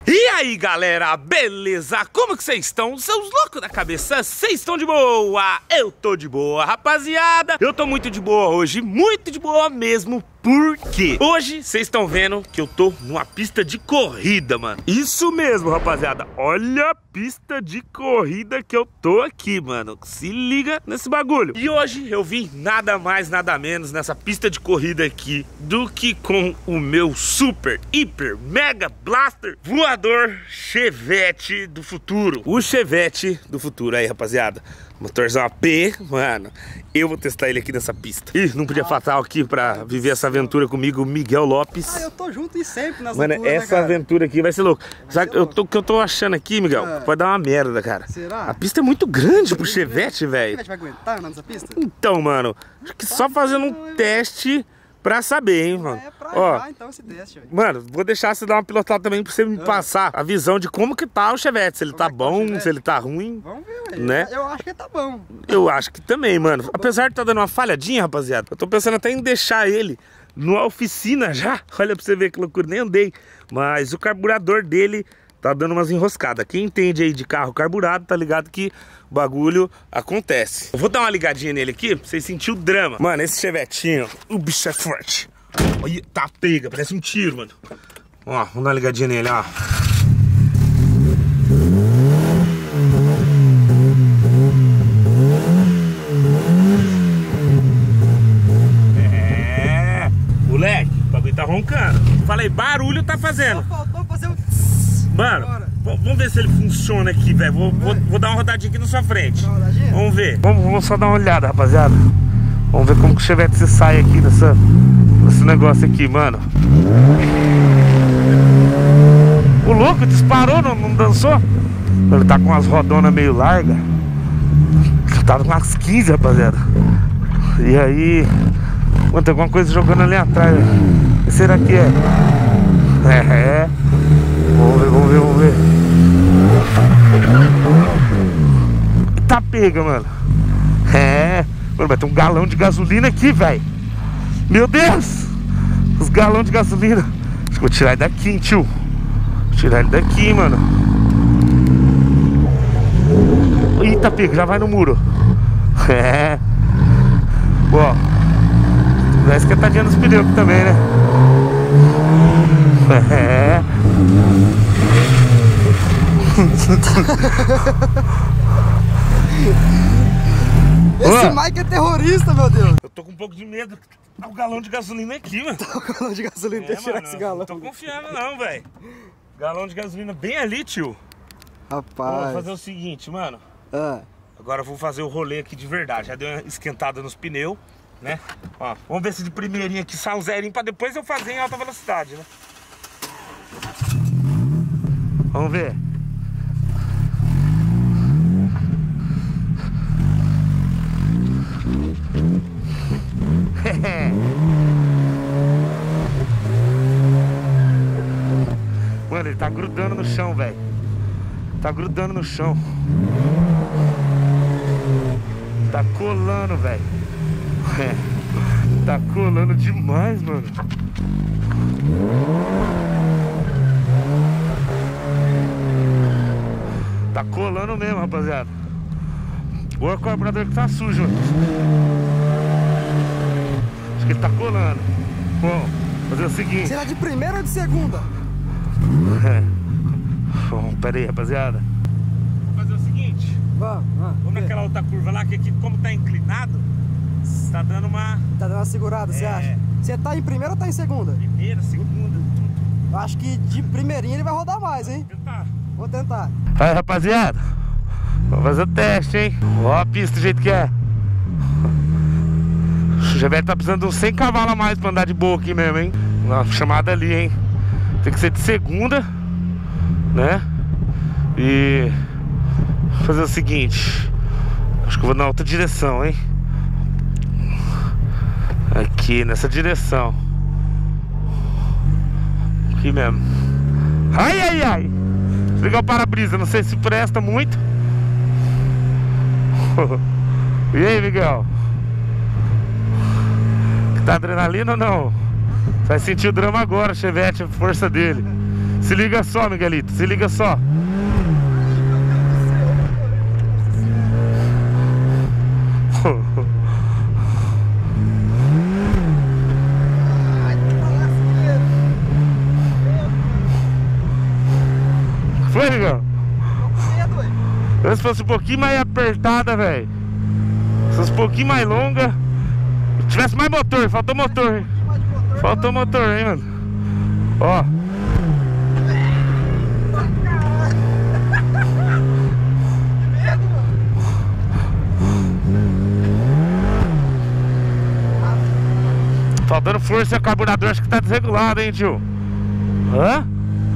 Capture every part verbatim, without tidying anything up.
E aí galera, beleza? Como que vocês estão? Seus loucos da cabeça, vocês estão de boa? Eu tô de boa, rapaziada. Eu tô muito de boa hoje, muito de boa mesmo. Porque hoje vocês estão vendo que eu tô numa pista de corrida, mano. Isso mesmo, rapaziada. Olha a pista de corrida que eu tô aqui, mano. Se liga nesse bagulho. E hoje eu vim nada mais, nada menos nessa pista de corrida aqui do que com o meu super, hiper, mega blaster voador Chevette do futuro. O Chevette do futuro aí, rapaziada. Motorzão A P, mano. Eu vou testar ele aqui nessa pista. Ih, não podia ah, faltar aqui pra viver essa aventura comigo, Miguel Lopes. Ah, eu tô junto e sempre nessa Mano, aventura, essa né, aventura aqui vai ser louco. Sabe o que eu tô achando aqui, Miguel? É. Pode dar uma merda, cara. Será? A pista é muito grande pro Chevette, velho. O Chevette vai aguentar andar nessa pista? Então, mano, acho que só fazendo um teste pra saber, hein, mano. É pra Ó, já, então, esse teste, velho. Mano, vou deixar você dar uma pilotada também pra você me ah. passar a visão de como que tá o Chevette. Se ele como tá é bom, tá se ele tá ruim. Vamos ver, velho. Né? Eu acho que tá bom. Eu acho que também, mano. Tá Apesar de tá dando uma falhadinha, rapaziada, eu tô pensando até em deixar ele numa oficina já. Olha pra você ver que loucura, nem andei. Mas o carburador dele tá dando umas enroscadas. Quem entende aí de carro carburado, tá ligado que o bagulho acontece. Eu vou dar uma ligadinha nele aqui pra vocês sentirem o drama. Mano, esse Chevetinho, o bicho é forte. Olha, tá pega, parece um tiro, mano. Ó, vamos dar uma ligadinha nele, ó. É, moleque, o bagulho tá roncando. Falei, barulho tá fazendo. Só faltou fazer um... Mano, vamos ver se ele funciona aqui, velho. Vou, vou, vou dar uma rodadinha aqui na sua frente. Vamos ver. Vamos, vamos só dar uma olhada, rapaziada. Vamos ver como que o Chevette se sai aqui nessa, nesse negócio aqui, mano. O louco disparou, não, não dançou? Ele tá com umas rodonas meio largas. Tá com umas quinze, rapaziada. E aí... Mano, tem alguma coisa jogando ali atrás. O que será que é? É... Vamos ver, vamos ver, vamos ver. Tá pega, mano. É... Mano, vai ter um galão de gasolina aqui, velho. Meu Deus! Os galões de gasolina. Acho que vou tirar ele daqui, hein, tio. Vou tirar ele daqui, mano. Eita, pega, já vai no muro. É. Ó. Vai esquentadinha nos pneus aqui também, né? É. Esse Mike é terrorista, meu Deus. Eu tô com um pouco de medo. Tá o galão de gasolina aqui, mano. Tá o galão de gasolina, é, deixa eu tirar mano, esse galão. Não tô confiando não, velho. Galão de gasolina bem ali, tio. Rapaz. Vamos fazer o seguinte, mano. Ah. Agora eu vou fazer o rolê aqui de verdade. Já deu uma esquentada nos pneus, né? Ó, vamos ver se de primeirinha aqui sai um zerinho pra depois eu fazer em alta velocidade, né? Vamos ver. Mano, ele tá grudando no chão, velho. Tá grudando no chão. Tá colando, velho. É. Tá colando demais, mano. Tá colando mesmo, rapaziada. O carburador que tá sujo, mano. Acho que ele tá colando. Bom, fazer o seguinte. Será de primeira ou de segunda? É. Bom, pera aí, rapaziada. Vamos fazer o seguinte. Vamos, vamos. Vamos naquela outra curva lá, que aqui, como tá inclinado, tá dando uma... Tá dando uma segurada, você é. acha? Você tá em primeira ou tá em segunda? Primeira, segunda, tudo. Eu acho que de primeirinha ele vai rodar mais, hein? Vou tentar. Vou tentar. Aí, rapaziada. Vamos fazer o teste, hein? Ó a pista do jeito que é. O Chevette tá precisando de uns cem cavalos a mais pra andar de boa aqui mesmo, hein? Uma chamada ali, hein? Tem que ser de segunda, né? E fazer o seguinte. Acho que eu vou na outra direção, hein? Aqui, nessa direção. Aqui mesmo. Ai, ai, ai. Ligar o para-brisa, não sei se presta muito. E aí, Miguel? Tá adrenalina ou não? Vai sentir o drama agora, Chevette, a força dele. Se liga só, Miguelito, se liga só. Foi, Miguel? Se fosse um pouquinho mais apertada, velho. Se fosse um pouquinho mais longa. Se tivesse mais motor, faltou motor. Faltou motor, hein, mano. Ó. Faltando força, o carburador acho que tá desregulado, hein, tio? Hã?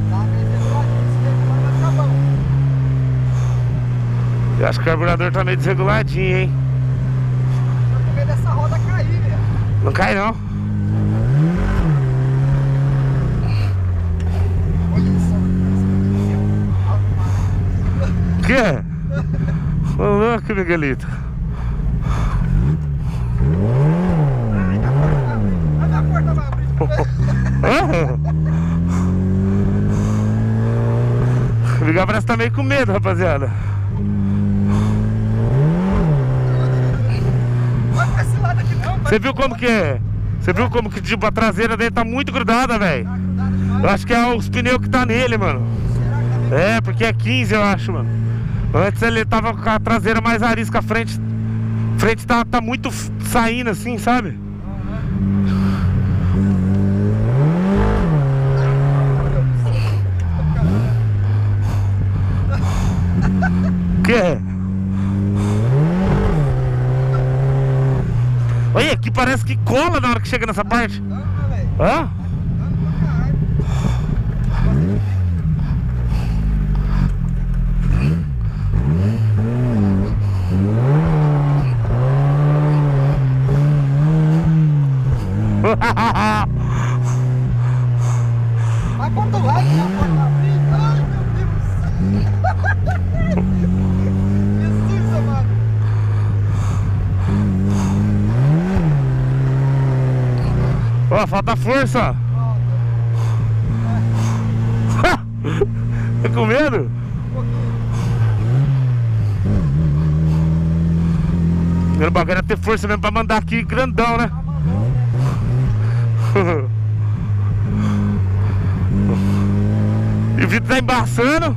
Eu acho que o carburador tá meio desreguladinho, hein? Eu tô com medo dessa roda cair, velho. Não cai, não. Olha isso. O quê? Ô louco, Miguelito. Olha a porta vai abrir. O Miguel parece que tá meio com medo, rapaziada. Você viu como que é? Você viu como que tipo, a traseira dele tá muito grudada, velho? Eu acho que é os pneus que tá nele, mano. É, porque é quinze, eu acho, mano. Antes ele tava com a traseira mais arisca, a frente. A frente tá, tá muito saindo assim, sabe? O que é? Olha, aqui parece que cola na hora que chega nessa parte. Hã? Vai pro outro lado, já pode abrir. Ai, meu Deus. Jesus, amado. Ó, falta força. Tá com medo? O bagulho era ter força mesmo pra mandar aqui grandão, né? E o vidro tá embaçando.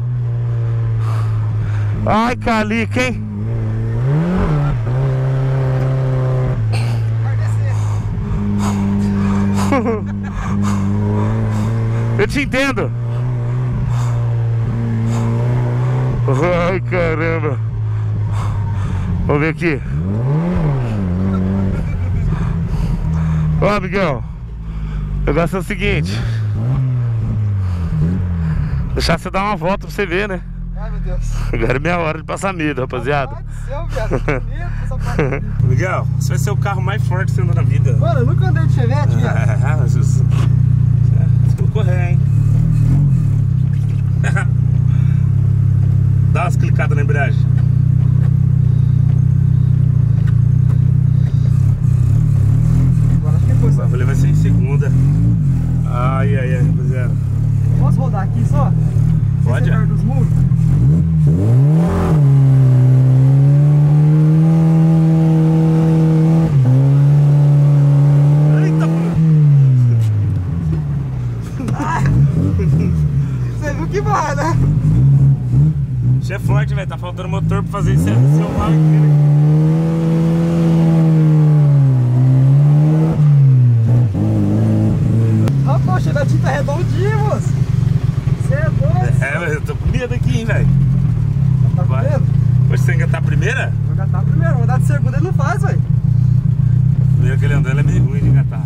Ai, calica, hein? Eu te entendo. Ai, caramba. Vamos ver aqui. Ó, Miguel, o negócio é o seguinte. Deixar você dar uma volta pra você ver, né? Ai, meu Deus. Agora é minha hora de passar medo, rapaziada. Ai, do céu, viado. Que medo dessa parte. Miguel, você vai ser o carro mais forte que você anda na vida. Mano, eu nunca andei de Chevette, viado. Ah, mas você... Vou correr, hein? Dá umas clicadas na embreagem. Agora acho que foi só. Vou levar isso em segunda. Ai, ai, ai, rapaziada. Posso rodar aqui só? Pode, Sem é? ser perto dos muros? Eita, mano. Você viu que vai, né? Isso é forte, velho. Tá faltando motor pra fazer isso seu mal aqui, né? Rapaz, o Chevette tá redondinho, moço. Você é doido. É, mas eu tô com medo aqui, hein, velho. Tá com medo? Hoje você engatar a primeira? Vou engatar primeiro, vou dar de segunda, ele não faz, velho. Primeiro que ele andando é meio ruim de engatar.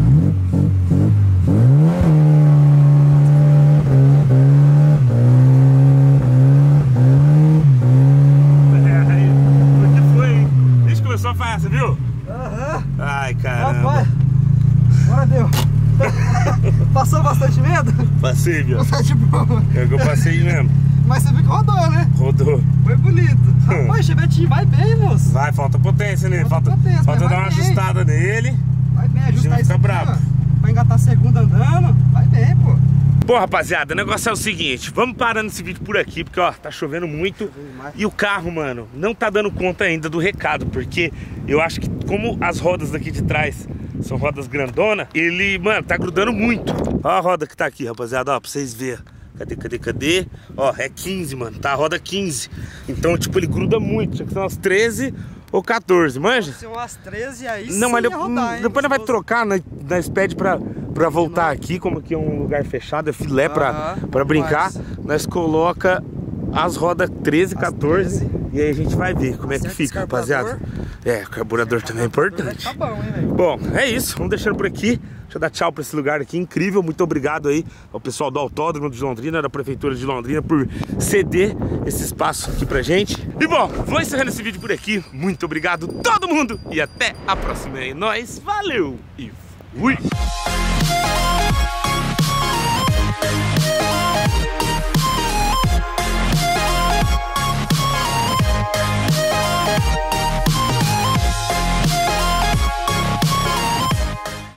Só faz, você viu? Aham. Ai, caramba. Rapaz, agora deu. Passou bastante medo? Passei, viu? Você é de boa. É que eu passei mesmo. Mas você viu que rodou, né? Rodou. Foi bonito. Rapaz, Chevette vai bem, moço. Vai, falta potência nele. Falta Falta, potência, falta mas dar vai uma bem. ajustada nele. Vai bem, Você ajustar vai isso ficar aqui, bravo. ó. Pra engatar a segunda andando. Vai bem, pô. Bom, rapaziada, o negócio é o seguinte, vamos parando esse vídeo por aqui, porque ó, tá chovendo muito. E o carro, mano, não tá dando conta ainda do recado, porque eu acho que como as rodas daqui de trás são rodas grandona, ele, mano, tá grudando muito. Ó a roda que tá aqui, rapaziada, ó, pra vocês verem. Cadê, cadê, cadê? Ó, é quinze, mano, tá a roda quinze. Então, tipo, ele gruda muito, tinha que ser umas treze ou quatorze, manja? Pode ser umas treze aí. Não, mas rodar, depois, hein, depois nós vai gostoso. trocar, nós, nós pede pra, pra voltar aqui, como aqui é um lugar fechado, é filé pra, Aham, pra brincar. mas- Nós coloca as rodas treze, As quatorze treze. e aí a gente vai ver como é que Acerta fica, esse carburador. rapaziada. É, o carburador também é importante. Vai ficar bom, hein, velho? Bom, é isso, vamos deixando por aqui. Deixa eu dar tchau pra esse lugar aqui, incrível. Muito obrigado aí ao pessoal do Autódromo de Londrina, da Prefeitura de Londrina, por ceder esse espaço aqui pra gente. E bom, vou encerrando esse vídeo por aqui. Muito obrigado todo mundo e até a próxima. É nóis, valeu e fui!